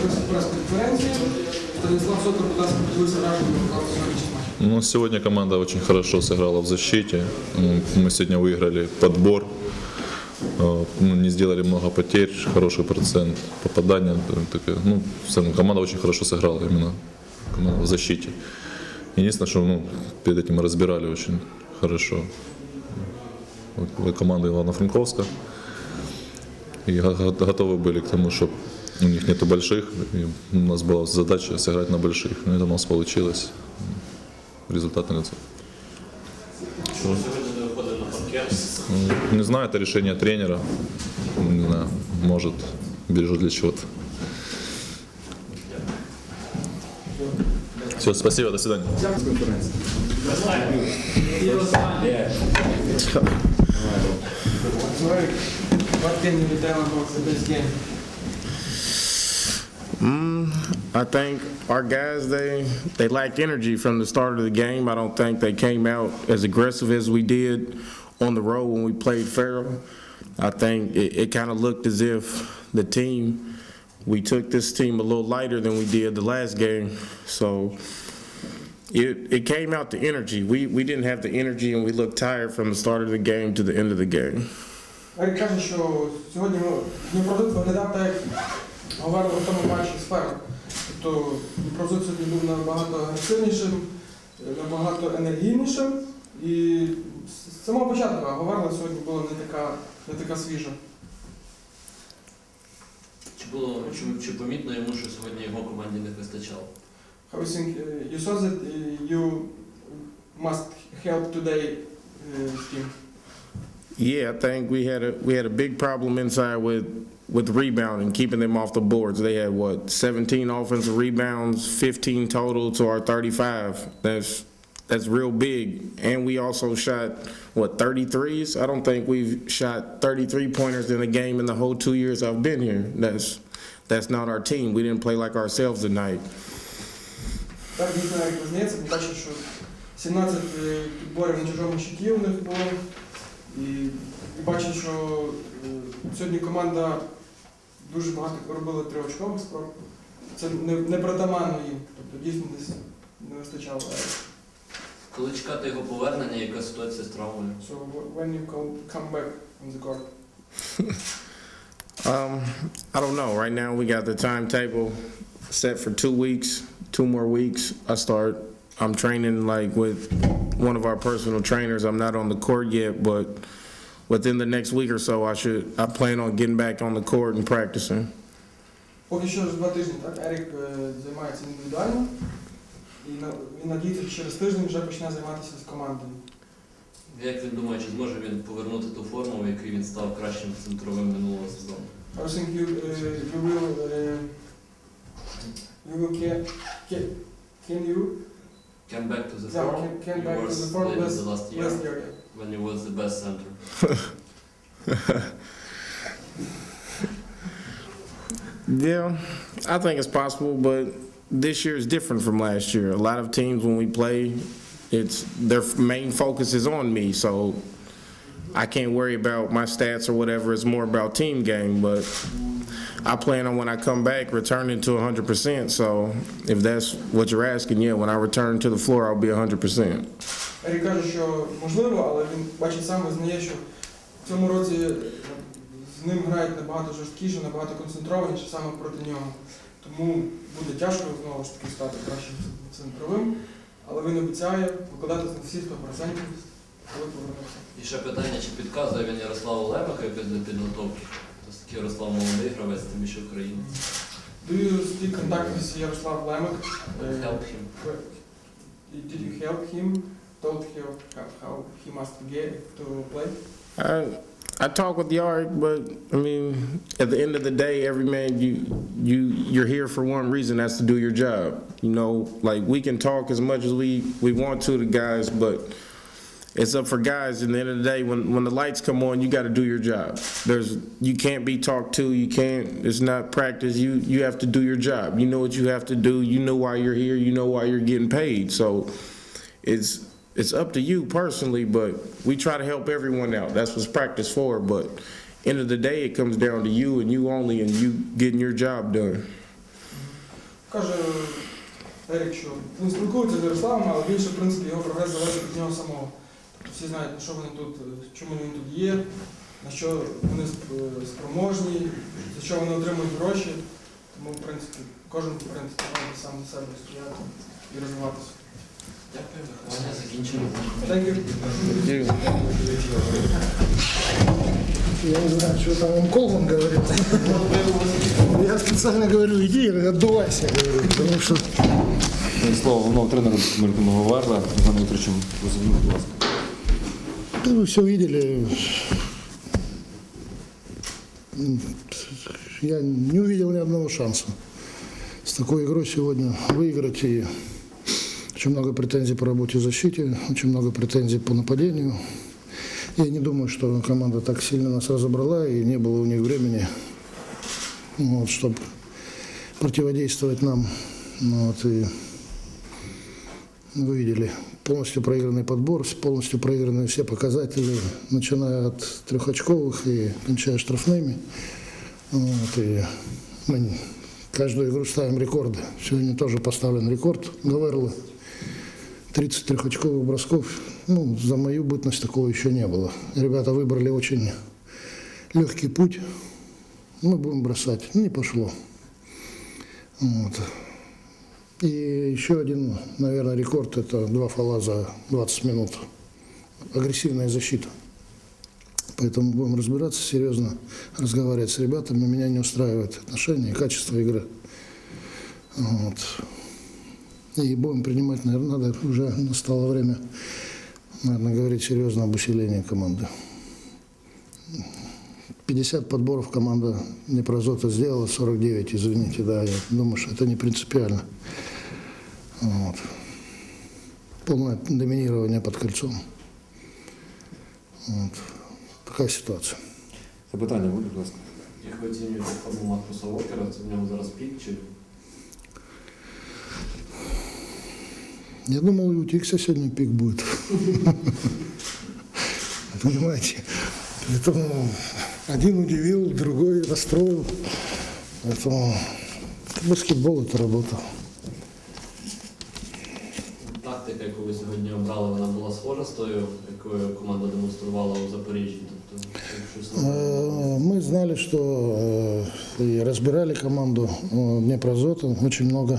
Ну, сегодня команда очень хорошо сыграла в защите. Мы сегодня выиграли подбор, не сделали много потерь, хороший процент попадания. Ну, в целом, команда очень хорошо сыграла именно в защите. Единственное, что перед этим мы разбирали очень хорошо команду Ивано-Франковска. И готовы были к тому, что у них нету больших. И у нас была задача сыграть на больших. Но это у нас получилось. Результат на лицо. Не знаю, это решение тренера. Не знаю, может, бережет для чего-то. Все, спасибо, до свидания. What can you tell about this game? I think our guys, they lacked energy from the start of the game. I don't think they came out as aggressive as we did on the road when we played Farrell. I think it kind of looked as if the team, we took this team a little lighter than we did the last game. So it came out to energy. We didn't have the energy and we looked tired from the start of the game to the end of the game. Ерік каже, що сьогодні Дніпродукт виглядав так, як говорили в тому матчі з Фером. Тобто Дніпродукт сьогодні був набагато агресивнішим, набагато енергійнішим. І з самого початку Говерла сьогодні була не така свіжа. Чи помітно йому, що сьогодні його команді не вистачало? How you think you saw that you must help today team? Yeah, I think we had a big problem inside with rebounding, keeping them off the boards. They had 17 offensive rebounds, 15 total to our 35. That's real big. And we also shot 33s. I don't think we've shot 33 pointers in a game in the whole 2 years I've been here. That's not our team. We didn't play like ourselves tonight. Так, дійсно, як визнається, ми бачимо, що 17 підборів на чужому щиті у них було. І бачимо, що сьогодні команда дуже багато робила триочкових спроб. Це не притаманно їм, тобто дійсно десь не вистачало. Коли чекати його повернення, яка ситуація з травмою? So when you come back on the court? I don't know. Right now we got the timetable set for 2 weeks, 2 more weeks. I'm training like with one of our personal trainers. I'm not on the court yet, but within the next week or so, I plan on getting back on the court and practicing. Поки що 2 тижні, так, Ерік займається індивідуально, і він надіється, що через тиждень вже почне займатися з командою. Як він думає, чи зможе він повернути ту форму, в якій він став кращим центровим минулого сезону? I think can you Come back to the form can you back were to the form in the last year when you was the best center. Yeah, I think it's possible, but this year is different from last year. A lot of teams, when we play, their main focus is on me, so I can't worry about my stats or whatever. It's more about team game, but I plan on when I come back returning to 100%. So if that's what you're asking, yeah, when I return to the floor, I'll be 100%. Ерік каже, що можливо, але він бачить сам, визнає, що в цьому році з ним грають набагато жорсткіше, набагато концентрованіше саме проти нього. Тому буде тяжко знову ж таки стати кращим центровим, але він обіцяє покладатися на всі 100%, коли повернеться. І ще питання, чи підказує він Ярославу Лемеху після підготовки? Тобто Ярослав молодий гравець, тим ще українець. Do you still contact with Yaroslav Lemek? Help him. Did you help him? Told him how he must get to play? I talk with Yarrick, but I mean, at the end of the day, every man you're here for one reason, that's to do your job. You know, like we can talk as much as we want to the guys, but it's up for guys. At the end of the day, when the lights come on, you got to do your job. You can't be talked to. You can't. It's not practice. You have to do your job. You know what you have to do. You know why you're here. You know why you're getting paid. So it's up to you personally, but we try to help everyone out. That's what's practice for. But end of the day, it comes down to you and you only, and you getting your job done. Каже Ерік, що він спілкується з Ярославом, але більше, в принципі, його прогрес залежить від нього самого. Тобто всі знають, на що вони тут, чому він тут є, на що вони спроможні, за що вони отримують гроші. Тому, в принципі, кожен має сам за себе стояти і розвиватися. Дякую, виховання закінчено. Thank you. Я не знаю, что там вам Колман говорит. Я специально говорю, иди, отдувайся, говорю, потому что... Слово головного тренера Мирного Варла, Івана Вікторовича, розумію, будь ласка. Ну, вы все видели. Я не увидел ни одного шанса с такой игрой сегодня выиграть. И очень много претензий по работе в защите, очень много претензий по нападению. Я не думаю, что команда так сильно нас разобрала, и не было у них времени, вот, чтобы противодействовать нам. Вот, и вы видели, полностью проигранный подбор, полностью проигранные все показатели, начиная от трехочковых и кончая штрафными. Вот, и мы каждую игру ставим рекорды. Сегодня тоже поставлен рекорд Гаверла. 30 трехочковых бросков. Ну, за мою бытность такого еще не было. Ребята выбрали очень легкий путь. Мы будем бросать. Не пошло. Вот. И еще один, наверное, рекорд – это 2 фола за 20 минут. Агрессивная защита. Поэтому будем разбираться серьезно, разговаривать с ребятами. Меня не устраивает отношение и качество игры. Вот. И будем принимать, наверное, надо, уже настало время, наверное, говорить серьезно об усилении команды. 50 подборов команда Днепрозота сделала, 49, извините, да, я думаю, что это не принципиально. Вот. Полное доминирование под кольцом. Вот. Такая ситуация. Запитання буде, будь ласка. Як ви оцінюєте форму Маркуса Вокера, це в ньому зараз пік чи... Я думал, и у Тикса сегодня пик будет. Понимаете? Поэтому один удивил, другой расстроил. Поэтому баскетбол – это работа. Тактика, яку ви сьогодні обрали, вона була схожа з тою, якою команда демонструвала у Запоріжжі? Тобто, щось нове? Мы знали, что и разбирали команду Днепрозота очень много.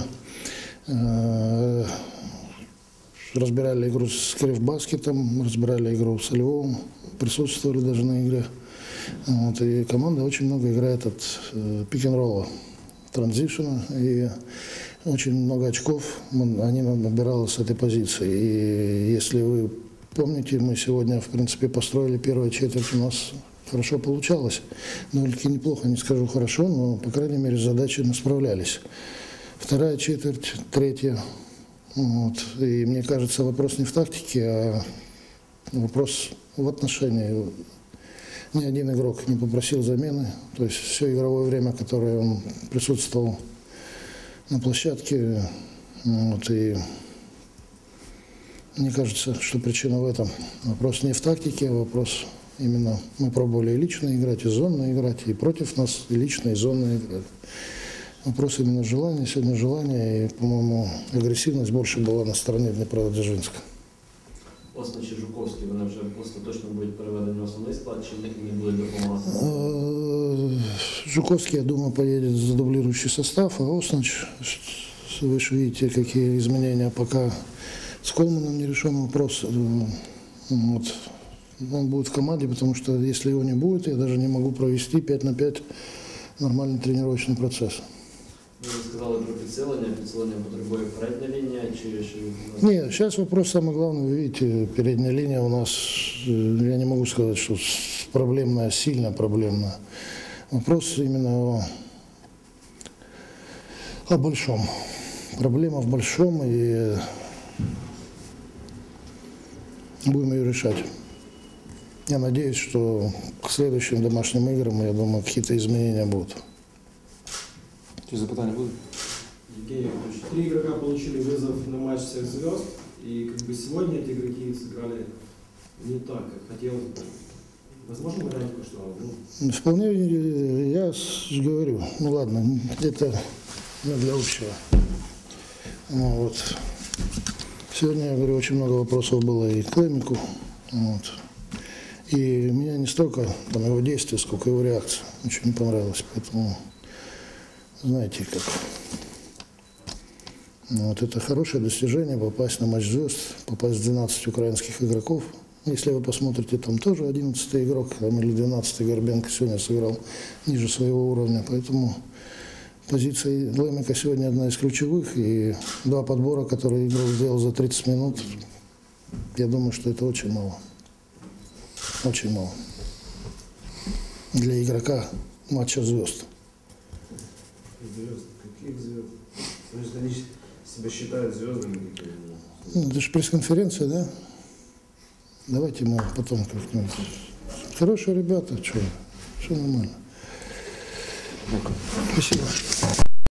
Разбирали игру с Кривбаскетом, разбирали игру с Львовом, присутствовали даже на игре. Вот, и команда очень много играет от пик-н-ролла, транзишена, и очень много очков они набирали с этой позиции. И если вы помните, мы сегодня, в принципе, построили первую четверть, у нас хорошо получалось. Довольно-таки неплохо, не скажу хорошо, но, по крайней мере, с задачей мы справлялись. Вторая четверть, третья. Вот. И мне кажется, вопрос не в тактике, а вопрос в отношении. Ни один игрок не попросил замены. То есть все игровое время, которое он присутствовал на площадке. Вот. И мне кажется, что причина в этом. Вопрос не в тактике, а вопрос именно мы пробовали и лично играть, и зонно играть, и против нас и лично, и зонно играть. Вопрос именно желания. Сегодня желание, и, по-моему, агрессивность больше была на стороне Днепродзержинска. Оснич і Жуковський, вони вже остаточно будуть переведені в основний склад, чи не будуть допомагати? Жуковский, я думаю, поедет за дублирующий состав, а Оснач, вы же видите, какие изменения, пока с Колманом не решен вопрос. Вот. Он будет в команде, потому что если его не будет, я даже не могу провести 5 на 5 нормальный тренировочный процесс. Ви сказали про підсилення. Підсилення потребує передня лінія, чи... Нет, сейчас вопрос самый главный. Вы видите, передняя линия у нас, я не могу сказать, что проблемная, сильно проблемная. Вопрос именно о большом. Проблема в большом, и будем ее решать. Я надеюсь, что к следующим домашним играм, я думаю, какие-то изменения будут. Чи запитання будуть? Евгений Яковлевич, 3 игрока получили вызов на матч всех звезд, и как бы сегодня эти игроки сыграли не так, как хотелось бы. Возможно, вариант, что... Вполне, я говорю, ну ладно, это для общего. Ну, вот. Сегодня, я говорю, очень много вопросов было и к Лемику. Вот. И меня не столько там, его действия, сколько его реакция. Ничего не понравилось. Поэтому, знаете, как... Ну, вот это хорошее достижение, попасть на матч звезд, попасть в 12 украинских игроков. Если вы посмотрите, там тоже 11-й игрок, там, или 12-й Горбенко сегодня сыграл ниже своего уровня. Поэтому позиция Лемика сегодня одна из ключевых. И 2 подбора, которые игрок сделал за 30 минут, я думаю, что это очень мало. Очень мало. Для игрока матча звезд. Звезд? Каких звезд? Значит, они себя считают звездами какими-то. Ну, это же пресс-конференция, да? Давайте мы потом как-нибудь. Хорошие ребята, что нормально. Спасибо.